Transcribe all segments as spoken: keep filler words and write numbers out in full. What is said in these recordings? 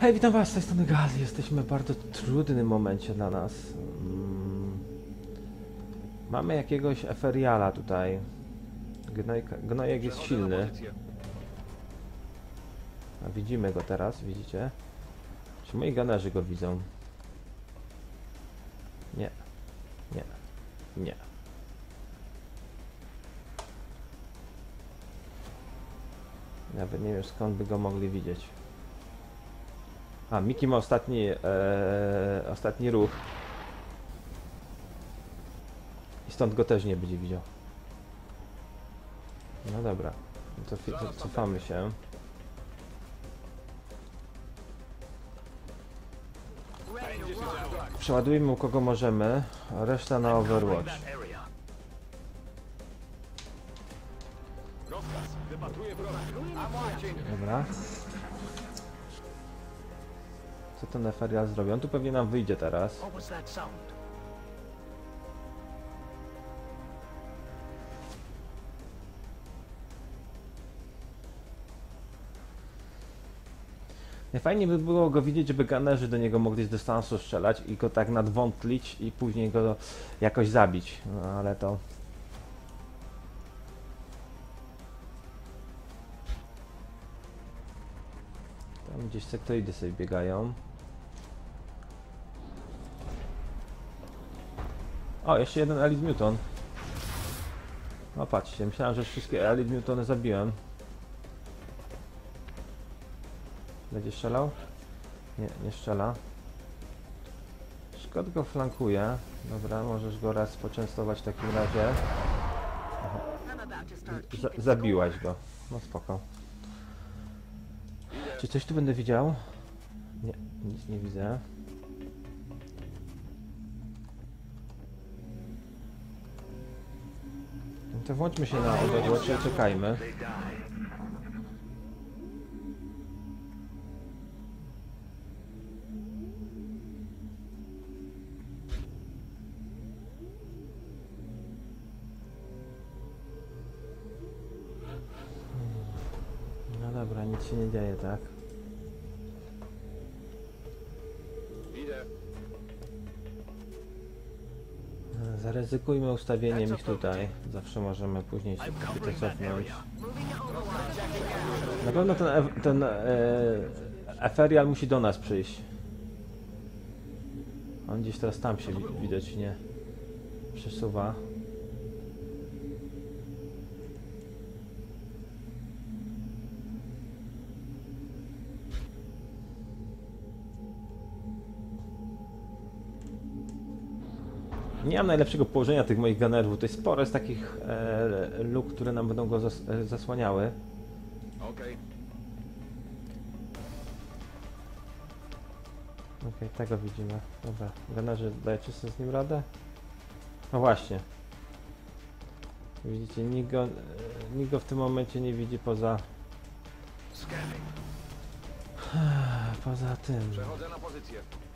Hej, witam was z tej strony Gal. Jesteśmy w bardzo trudnym momencie dla nas. Mm. Mamy jakiegoś Eferiala tutaj. Gnoj, gnojek jest silny. A widzimy go teraz, widzicie? Czy moi gunnerzy go widzą? Nie. Nie. Nie. Nawet nie wiem, skąd by go mogli widzieć. A, Miki ma ostatni, e, ostatni ruch. I stąd go też nie będzie widział. No dobra, to, to cofamy się. Przeładujmy u kogo możemy, a reszta na Overwatch. Dobra. Co ten Eferial zrobi? On tu pewnie nam wyjdzie teraz. Fajnie by było go widzieć, żeby gunnerzy do niego mogli z dystansu strzelać i go tak nadwątlić i później go jakoś zabić. No ale to... Tam gdzieś sektoidy sobie biegają. O, jeszcze jeden Elite Muton. O, patrzcie, myślałem, że wszystkie Elite Mutony zabiłem. Będzie strzelał? Nie, nie strzela. Szkod go flankuje. Dobra, możesz go raz poczęstować w takim razie. Z zabiłaś go. No spoko. Czy coś tu będę widział? Nie, nic nie widzę. No to włączmy się na Overwatch i czekajmy. No dobra, nic się nie dzieje, tak? Zaryzykujmy ustawieniem ich tutaj. Zawsze możemy później się to cofnąć. Na pewno ten, ten e, Eferial musi do nas przyjść. On gdzieś teraz tam się widać nie przesuwa. Nie mam najlepszego położenia tych moich gunnerów. To jest sporo z takich e, luk, które nam będą go zas e, zasłaniały. Okej. Okej, okay, tego widzimy. Dobra, gunnerzy, dajecie sobie z nim radę? No właśnie. Widzicie, nikt go, e, nikt go w tym momencie nie widzi poza... Poza tym. Przechodzę na pozycję.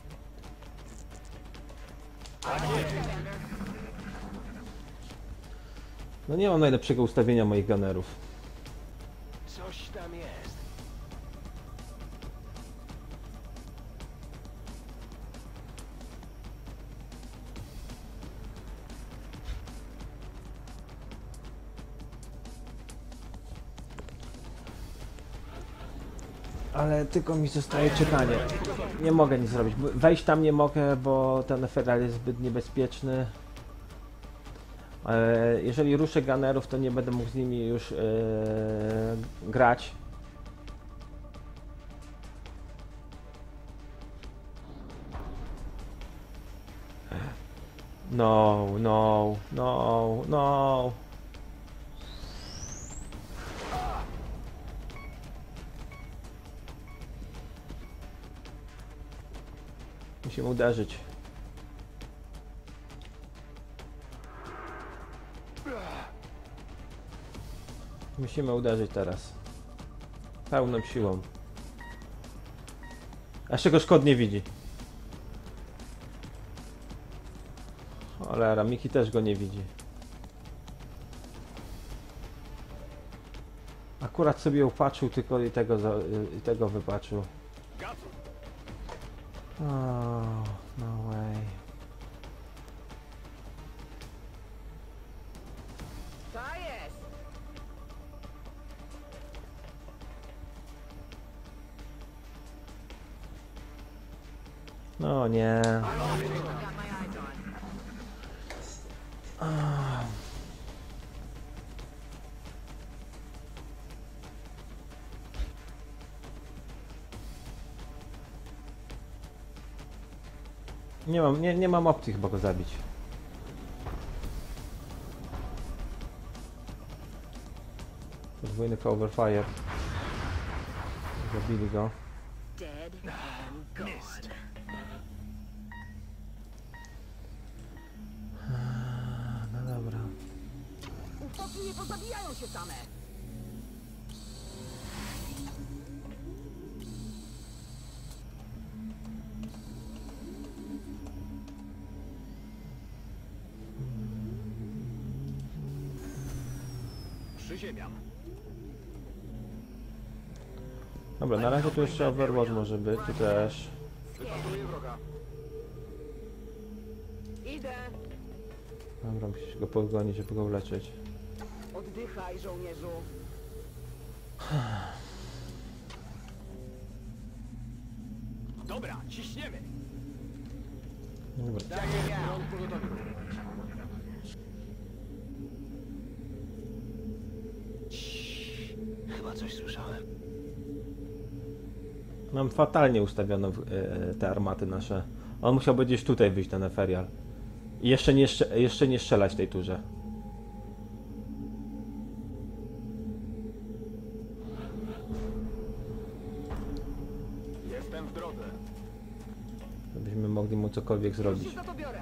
No nie mam najlepszego ustawienia moich gunnerów. Coś tam jest. Ale tylko mi zostaje czekanie. Nie mogę nic zrobić. Wejść tam nie mogę, bo ten Eferial jest zbyt niebezpieczny. Jeżeli ruszę gunnerów, to nie będę mógł z nimi już yy, grać. No, no, no, no. Musimy uderzyć. Musimy uderzyć teraz. Pełną siłą. A jeszcze go Szkod nie widzi. Cholera, Miki też go nie widzi. Akurat sobie upatrzył tylko i tego, za, i tego wypatrzył. Oh, no way. To jest! No nie. Got my eyes on. Nie mam, nie, nie mam opcji chyba go zabić. Podwójny cover fire. Zabili go. Dead and gone. No dobra. Ufoki nie pozabijają się same! Przyziemiam. Dobra, na razie tu jeszcze Overwatch może być, tu też. Wypatruję wroga. Idę! Dobra, musisz go pogonić, żeby go uleczyć. Oddychaj, żołnierzu! Dobra, ciśniemy. Dobra. Tak jest, broń pogotowiu. Chyba coś słyszałem. Mam fatalnie ustawiono w- e, te armaty nasze. On musiałby gdzieś tutaj wyjść, ten Eferial. I jeszcze nie, strze- jeszcze nie strzelać w tej turze. Jestem w drodze. Żebyśmy mogli mu cokolwiek Już zrobić. się za to biorę!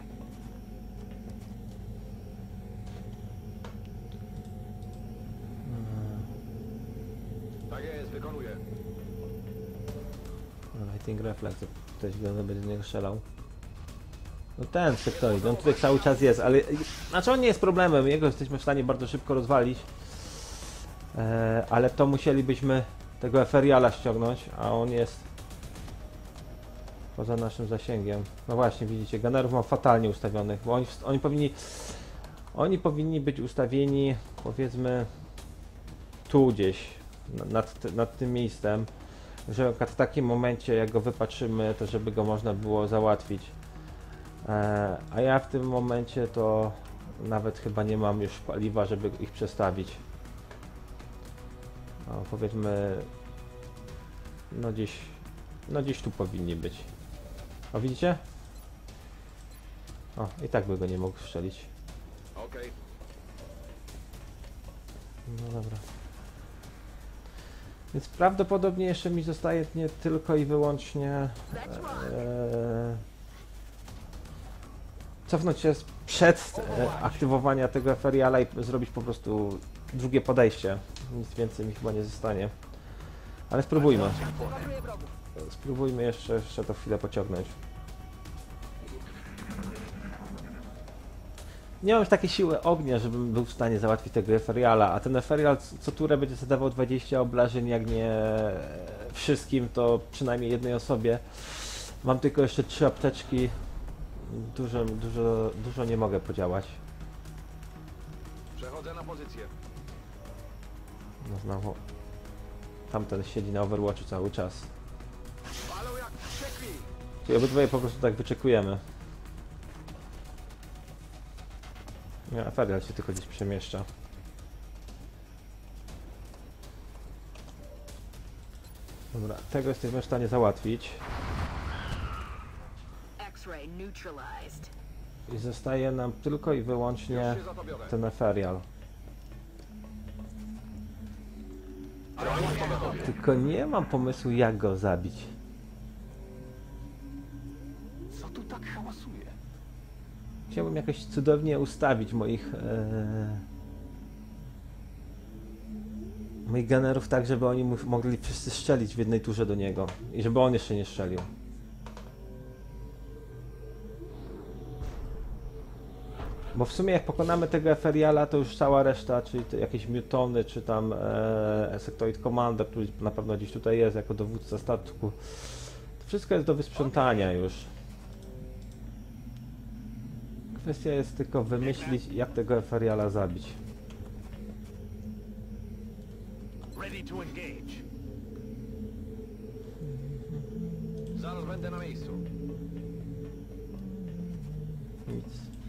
Tak jest, wykonuję. Lighting reflex, ktoś będzie do niego strzelał. No ten sektoid, on tutaj cały czas jest, ale... Znaczy on nie jest problemem, jego jesteśmy w stanie bardzo szybko rozwalić. E, ale to musielibyśmy tego Eferiala ściągnąć, a on jest poza naszym zasięgiem. No właśnie, widzicie, gunnerów mam fatalnie ustawionych, bo oni, oni powinni... Oni powinni być ustawieni, powiedzmy, tu gdzieś, na- nad, nad tym miejscem, że w takim momencie, jak go wypatrzymy, to żeby go można było załatwić. E, a ja w tym momencie to nawet chyba nie mam już paliwa, żeby ich przestawić. O, powiedzmy, no gdzieś, no gdzieś tu powinni być. O, widzicie? O, i tak by go nie mógł strzelić. Okej. No dobra. Więc prawdopodobnie jeszcze mi zostaje nie tylko i wyłącznie e, cofnąć się z- przed e, aktywowania tego Eferiala i zrobić po prostu drugie podejście. Nic więcej mi chyba nie zostanie. Ale spróbujmy. Wypatruję wrogów! Spróbujmy jeszcze, jeszcze to chwilę pociągnąć. Nie mam już takiej siły ognia, żebym był w stanie załatwić tego Eferiala, a ten Eferial c- co turę będzie zadawał dwadzieścia obrażeń, jak nie wszystkim, to przynajmniej jednej osobie. Mam tylko jeszcze trzy apteczki. Dużo, dużo, dużo nie mogę podziałać. Przechodzę na pozycję. No znowu. Tamten siedzi na Overwatchu cały czas. Palą jak wściekli. Czyli obydwoje po prostu tak wyczekujemy. Nie, Eferial się tylko gdzieś przemieszcza. Dobra, tego jesteśmy w stanie załatwić. X-ray neutralized. I zostaje nam tylko i wyłącznie Już się za to biorę. ten Eferial. Broń pogotowiu. Tylko nie mam pomysłu, jak go zabić. Co tu tak hałasuje? Chciałbym jakoś cudownie ustawić moich e, moich gunnerów tak, żeby oni mu- mogli wszyscy strzelić w jednej turze do niego i żeby on jeszcze nie strzelił. Bo w sumie jak pokonamy tego Eferiala, to już cała reszta, czyli te jakieś Mutony, czy tam e, Sectoid Commander, który na pewno gdzieś tutaj jest jako dowódca statku, to Wszystko jest do wysprzątania już. Kwestia jest tylko wymyślić, jak tego Eferiala zabić. Ready to engage. Zaraz będę na miejscu. Nic.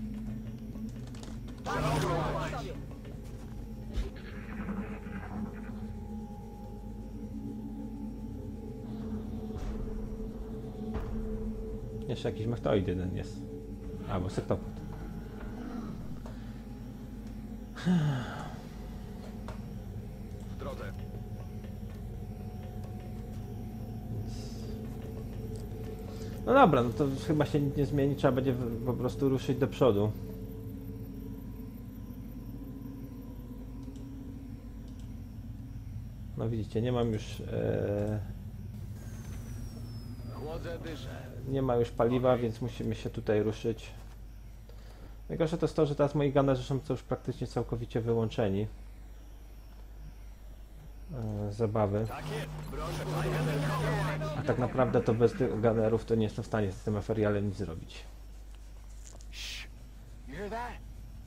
Jeszcze jakiś mechtoid jeden jest. Albo sektopod. W drodze. No dobra, no to chyba się nic nie zmieni, trzeba będzie w- po prostu ruszyć do przodu. No widzicie, nie mam już e, Chłodzę, dyszę. nie ma już paliwa, więc musimy się tutaj ruszyć. Najgorsze to jest to, że teraz moi gunnerzy są to już praktycznie całkowicie wyłączeni e, z zabawy. Tak jest. Proszę, A tak naprawdę to bez tych gunnerów to nie jestem w stanie z tym Eferialem nic zrobić. Shh. You hear that?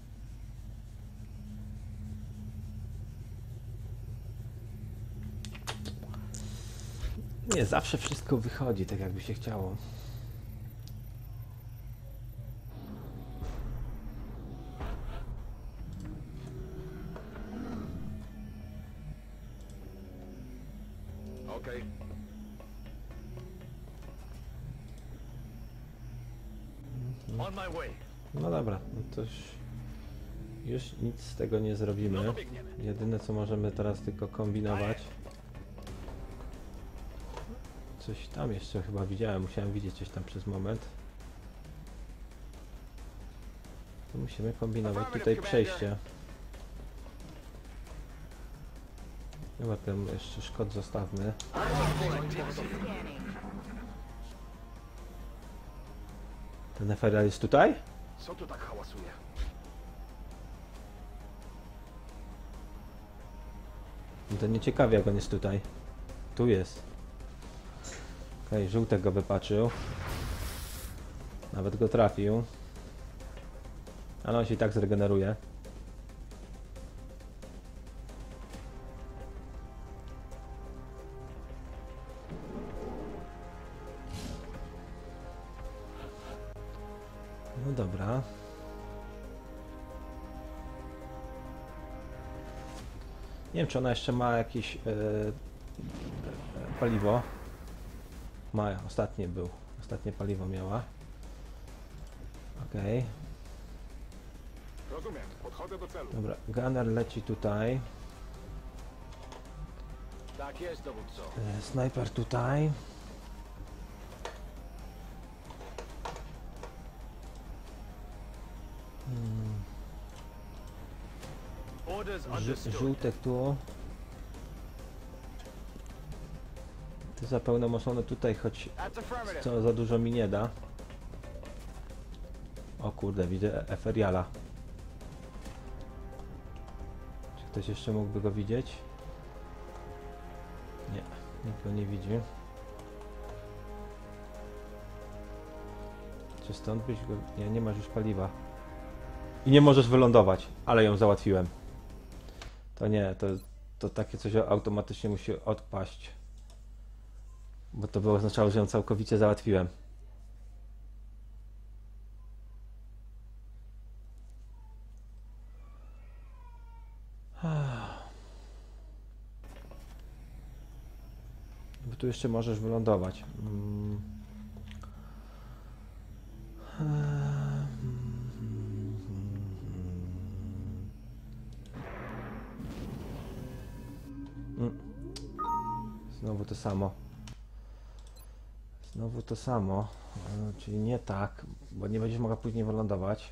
Nie zawsze wszystko wychodzi tak, jakby się chciało. Okej. On my way. No dobra, no to już, już nic z tego nie No zrobimy. to biegniemy. Jedyne co możemy teraz tylko kombinować. Coś tam jeszcze chyba widziałem, musiałem widzieć coś tam przez moment. To musimy kombinować tutaj przejście. Chyba ten jeszcze szkod zostawmy. Scanning. Ten Eferial jest tutaj? Co tu tak hałasuje? No to nie ciekawie jak on jest tutaj. Tu jest. Okej, okay, żółtek go wypatrzył. Nawet go trafił. Ale on się i tak zregeneruje. No dobra. Nie wiem, czy ona jeszcze ma jakieś e, e, paliwo. Ma, ostatnie był. Ostatnie paliwo miała. Okej. Rozumiem. Podchodzę do celu. Dobra, gunner leci tutaj. Tak jest, dowódco. E, snajper tutaj. Hmm, Orders ż- understood. żółtek tu. Ty za pełnomocone tutaj, choć That's affirmative. co za dużo mi nie da. O kurde, widzę Eferiala. Czy ktoś jeszcze mógłby go widzieć? Nie, nikt go nie widzi. Czy stąd byś go... Nie, nie masz już paliwa. I nie możesz wylądować, ale ją załatwiłem. To nie, to, to takie coś automatycznie musi odpaść. Bo to by oznaczało, że ją całkowicie załatwiłem. Bo tu jeszcze możesz wylądować. Mm. Mm. Znowu to samo. Znowu to samo. E, Czyli nie tak, bo nie będziesz mogła później wylądować.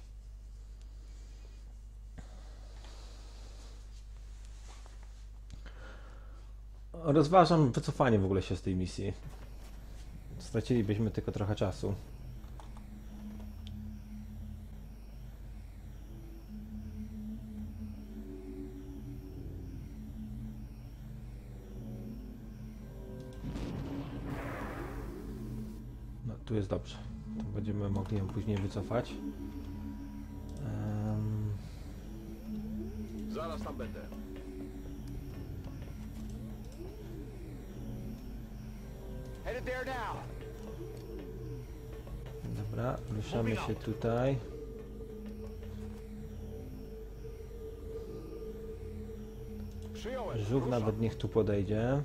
Rozważam wycofanie w ogóle się z tej misji. Stracilibyśmy tylko trochę czasu. Tu jest dobrze. To będziemy mogli ją później wycofać. Um, Zaraz tam będę. Headed there now. dobra, ruszamy się tutaj. Przyjąłem. Żółw Ruszam. nawet niech tu podejdzie.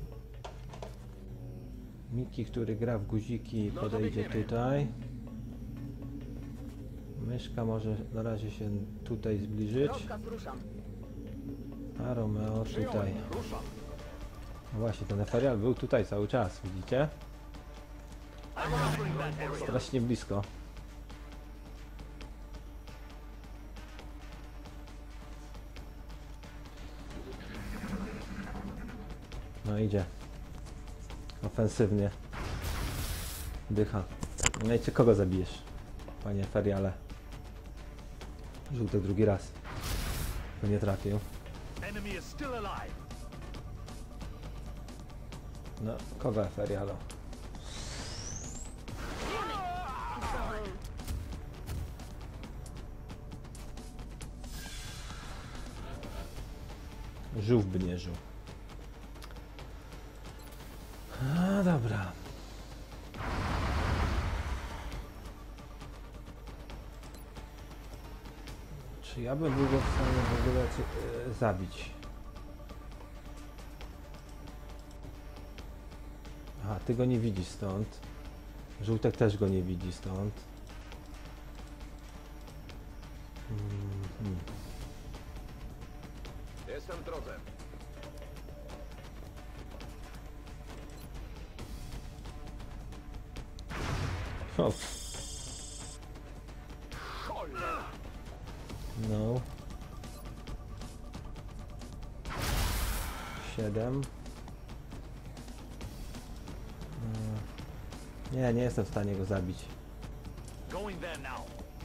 Miki, który gra w guziki, No to podejdzie biegniemy. tutaj. Myszka może na razie się tutaj zbliżyć. Rozkaz ruszam. A Romeo tutaj. Przyjąłem. Ruszam. No właśnie, ten Eferial był tutaj cały czas, widzicie? Strasznie blisko. No idzie. Ofensywnie. Dycha. No i czy kogo zabijesz, panie Feriale? Żółty drugi raz. To nie trafił. Enemy is still alive. No, kogo Ferialo? Żółw by nie żył. A dobra. Czy ja bym był go w stanie w ogóle e, zabić? Aha, ty go nie widzisz stąd. Żółtek też go nie widzi stąd. Mhm. Jestem w drodze. O, Cholera. no. Siedem. E, Nie, nie jestem w stanie go zabić. Going there now.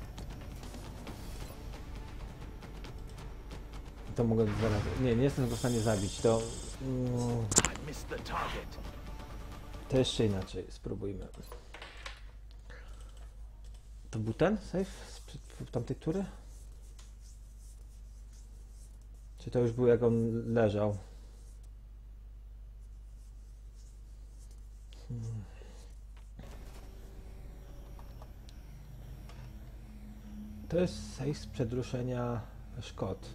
To mogę zaraz... Nie, nie jestem go w stanie zabić. To... mm, I missed the target. To jeszcze inaczej. Spróbujmy. To był ten save sprzed w tamtej tury? Czy to już był jak on leżał? Hmm. To jest save sprzed ruszenia Szkot.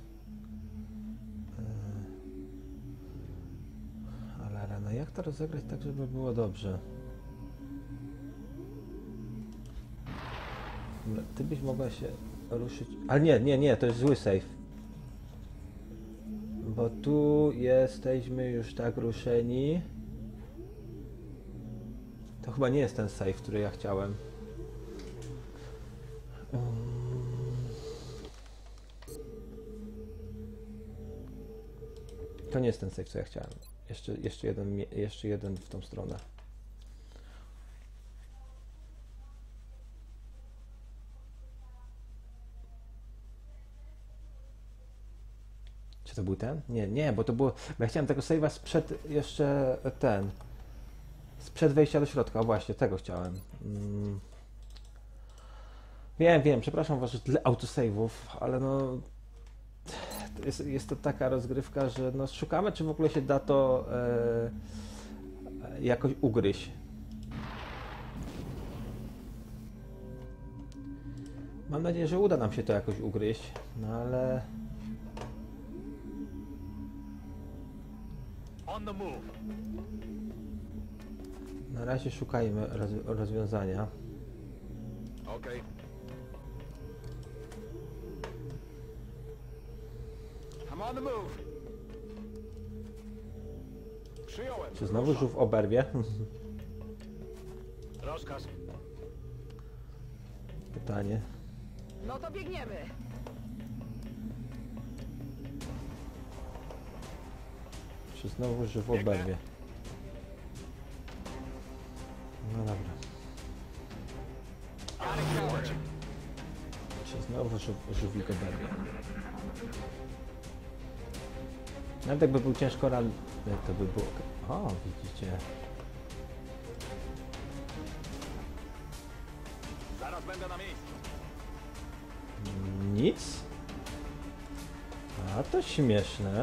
Yy. Ale rano, jak to rozegrać tak, żeby było dobrze? Dobra, ty byś mogła się ruszyć... Ale nie, nie, nie, to jest zły save. Bo tu jesteśmy już tak ruszeni. To chyba nie jest ten save, który ja chciałem. To nie jest ten save, co ja chciałem. Jeszcze, jeszcze, jeden, mie- jeszcze jeden w tą stronę. Czy to był ten? Nie, nie, bo to było... Bo ja chciałem tego save'a sprzed jeszcze ten... Sprzed wejścia do środka, o właśnie, tego chciałem. Mm. Wiem, wiem, przepraszam was, że tyle autosave'ów, ale no... to Jest, jest to taka rozgrywka, że no szukamy, czy w ogóle się da to e, e, jakoś ugryźć. Mam nadzieję, że uda nam się to jakoś ugryźć, no ale... On the move. Na razie szukajmy roz, rozwiązania. Okay. I'm on the move. Przyjąłem. Czy znowu Ruszam. żółw oberwie? Rozkaz. Pytanie. No to biegniemy. Czy znowu żółw oberwie? No dobra. Got it covered. Czy znowu żółw- żółwik oberwie? Nawet jakby był ciężko ranny, to by było... O, widzicie. Zaraz będę na miejscu. Nic? A to śmieszne.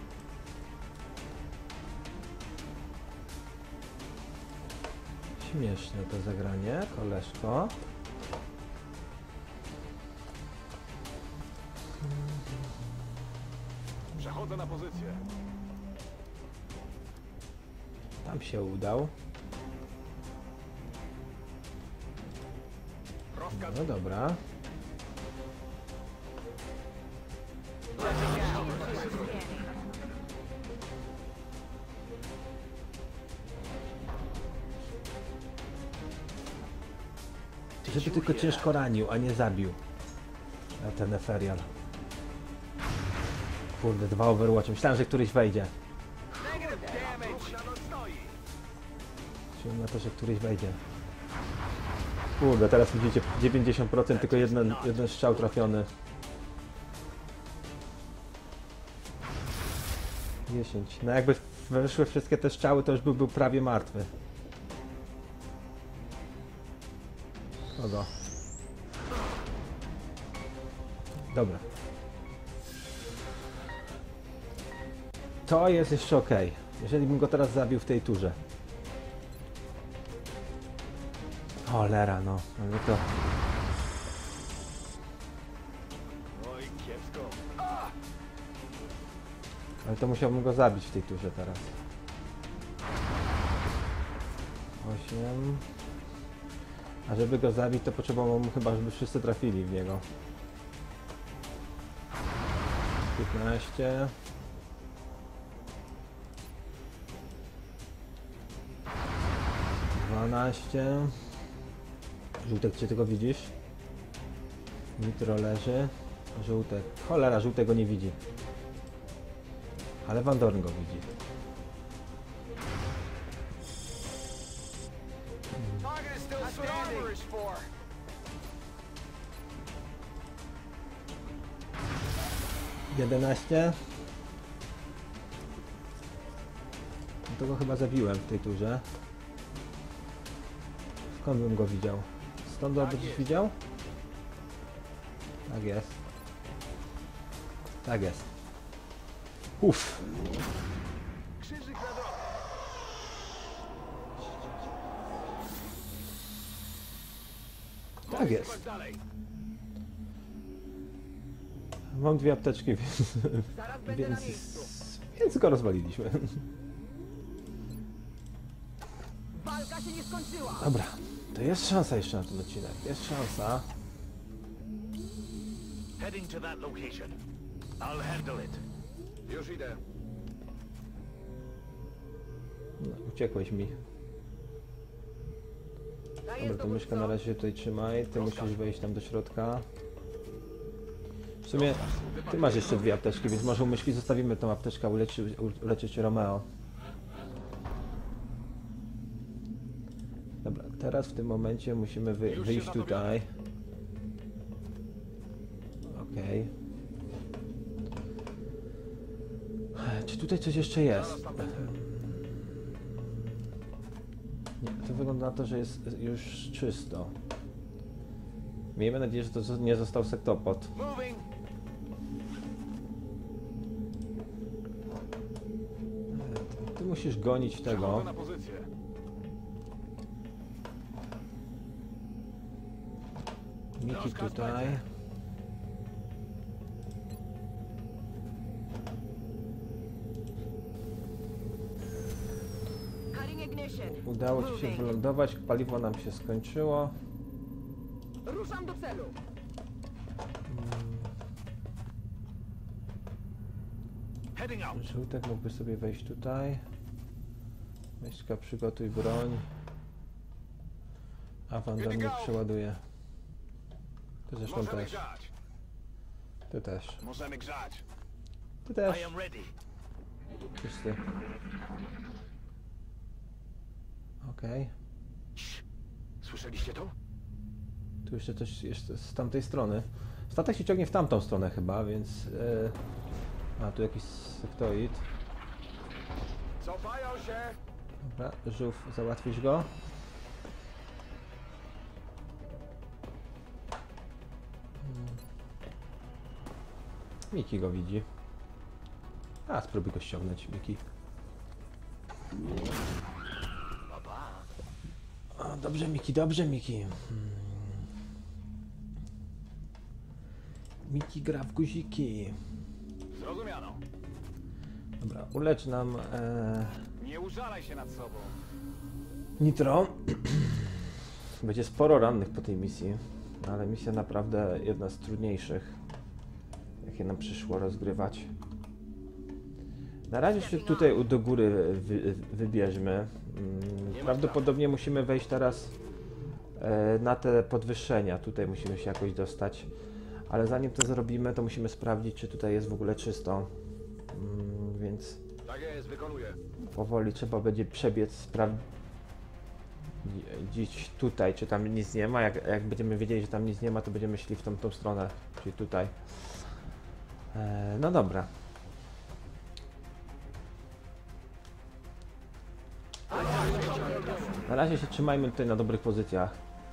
Śmieszne to zagranie, koleżko. Przechodzę na pozycję. Tam się udał. Rozkaz. No dobra. Żeby tylko ciężko ranił, a nie zabił. A ten Eferial. Kurde, dwa Overwatch. Myślałem, że któryś wejdzie. Negative damage. Liczyłem na to, że któryś wejdzie. Kurde, teraz widzicie dziewięćdziesiąt procent, tylko jeden, jeden strzał trafiony. dziesięć. No jakby wyszły wszystkie te strzały, to już by był prawie martwy. Kogo? Dobra. To jest jeszcze ok. Jeżeli bym go teraz zabił w tej turze. Cholera, no. Ale to... Oj, kiepsko. Ale to musiałbym go zabić w tej turze teraz. osiem. A żeby go zabić, to potrzebowałbym chyba, żeby wszyscy trafili w niego. piętnaście. dwanaście. Żółtek, czy ty go widzisz? Nitro leży. Żółtek. Cholera, żółtego nie widzi. Ale Van Dorn go widzi. Target is still standing. Is for. jedenaście. No to go chyba zabiłem w tej turze. Skąd bym go widział? Stąd go byś widział? Tak jest. Tak jest. Uff. Krzyżyk na drogę. Tak jest. Chodź dalej. Mam dwie apteczki, więc, Zaraz będę na więc, miejscu. więc go rozwaliliśmy. Walka się nie skończyła. Dobra, to jest szansa jeszcze na ten odcinek. Jest szansa. Heading to that location. I'll handle it. Już idę. No, uciekłeś mi. Daję Dobra, to myszka na razie tutaj trzymaj. Ty musisz wejść tam do środka. W sumie ty masz jeszcze dwie apteczki, więc może u myszki zostawimy tą apteczkę, uleczy, uleczyć Romeo. Dobra, teraz w tym momencie musimy wy, Już się wyjść za to tutaj. Okej. Czy tutaj coś jeszcze jest? Zaraz tam będę. Nie, to wygląda na to, że jest już czysto. Miejmy nadzieję, że to zo- nie został sektopod. Moving. Ty musisz gonić tego. Przechodzę na pozycję. Miki tutaj. Cutting ignition. Udało ci się Moving. wylądować, paliwo nam się skończyło. Ruszam do celu. Heading out. Żółtek mógłby sobie wejść tutaj. Myszka, przygotuj broń. A Wanda mnie przeładuje. Ty zresztą Możemy też. grzać. Ty też. Możemy grzać. Ty I też. am ready. Wszyscy. Okej. Słyszeliście to? Tu jeszcze coś jest z tamtej strony. Statek się ciągnie w tamtą stronę chyba, więc... e, A, tu jakiś sektoid. Cofają się. Dobra, żółw, załatwisz go. Miki go widzi. A, spróbuj go ściągnąć, Miki. Papa. O, dobrze, Miki, dobrze, Miki. Hmm. Miki gra w guziki. Zrozumiano. Dobra, ulecz nam e, Nie użalaj się nad sobą. Nitro. Będzie sporo rannych po tej misji, ale misja naprawdę jedna z trudniejszych, jakie nam przyszło rozgrywać. Na razie się tutaj do góry wy, wybierzmy. Mm, Prawdopodobnie musimy wejść teraz e, na te podwyższenia. Tutaj musimy się jakoś dostać. Ale zanim to zrobimy, to musimy sprawdzić, czy tutaj jest w ogóle czysto. Mm, więc Tak jest, wykonuję. powoli trzeba będzie przebiec, sprawdzić tutaj, czy tam nic nie ma. Jak, jak będziemy wiedzieli, że tam nic nie ma, to będziemy szli w tą, tą stronę, czyli tutaj. E, no dobra. Na razie się trzymajmy tutaj na dobrych pozycjach.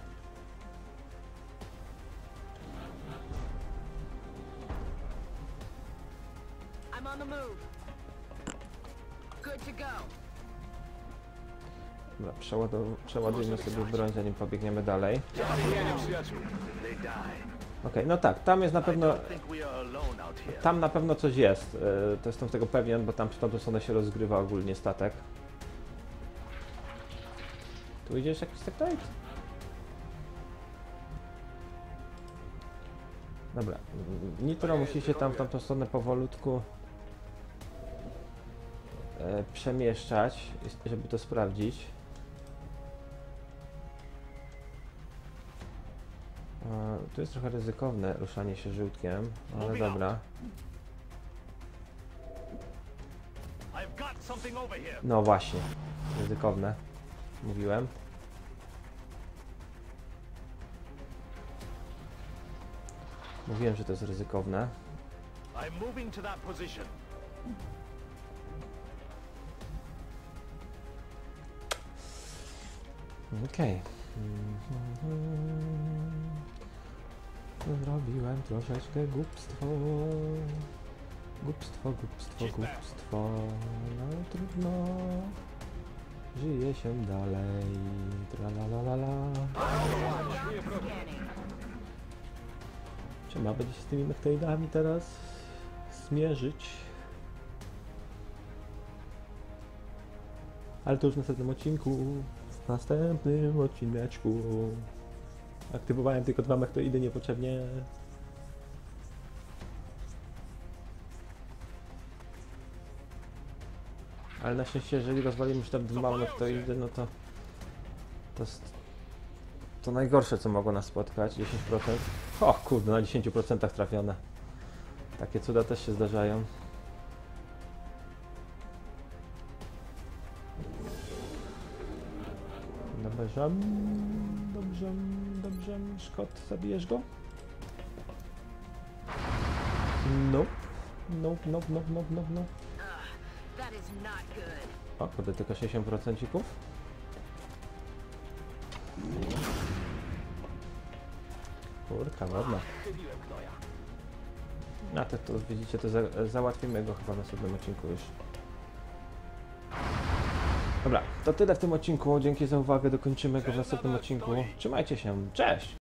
I'm on the move. Good to go. Dobra, przeładow- przeładujmy sobie broń, zanim pobiegniemy dalej. Zabiję przyjaciół. They die. Okej, no tak, tam jest na I pewno, don't think we are alone out here. tam na pewno coś jest. Yy, to jestem tego pewien, bo tam w tamtą stronę się rozgrywa ogólnie statek. Tu idziesz jakiś sektoid? Dobra, mm, Nitro musi się tam w tamtą stronę powolutku e, przemieszczać, żeby to sprawdzić. E, tu jest trochę ryzykowne ruszanie się żółtkiem, ale dobra. I've got something over here. No właśnie, ryzykowne, mówiłem. Mówiłem, że to jest ryzykowne. I'm moving to that position. Okej. Zrobiłem troszeczkę głupstwo. Głupstwo, głupstwo, głupstwo. No trudno. Żyje się dalej. Tralalalala. Trzeba będzie się z tymi Mektaidami teraz zmierzyć. Ale to już w następnym odcinku. W następnym odcineczku. Aktywowałem tylko dwa Mektoidy niepotrzebnie. Ale na szczęście, jeżeli rozwalimy już te dwa Mektoidy, no to... To jest... To najgorsze, co mogło nas spotkać. dziesięć procent. O kurde, na dziesięć procent trafione. Takie cuda też się zdarzają. Dobrze, dobrze, dobrze. Szkot, zabijesz go? Nope. Nope, nope, nope, nope, nope, nope. That is not good. O, kurde, tylko sześćdziesiąt procent. Kurka, ładna. A to, to widzicie, to za, załatwimy go chyba w następnym odcinku już. Dobra, to tyle w tym odcinku. Dzięki za uwagę, dokończymy go w następnym odcinku. Trzymajcie się, cześć!